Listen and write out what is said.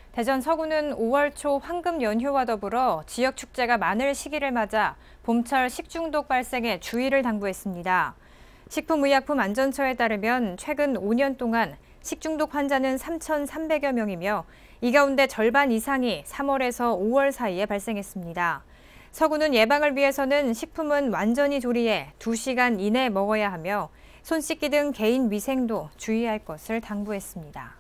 대전 서구는 5월 초 황금 연휴와 더불어 지역 축제가 많을 시기를 맞아 봄철 식중독 발생에 주의를 당부했습니다. 식품의약품안전처에 따르면 최근 5년 동안 식중독 환자는 3,300여 명이며 이 가운데 절반 이상이 3월에서 5월 사이에 발생했습니다. 서구는 예방을 위해서는 식품은 완전히 조리해 2시간 이내 먹어야 하며 손 씻기 등 개인 위생도 주의할 것을 당부했습니다.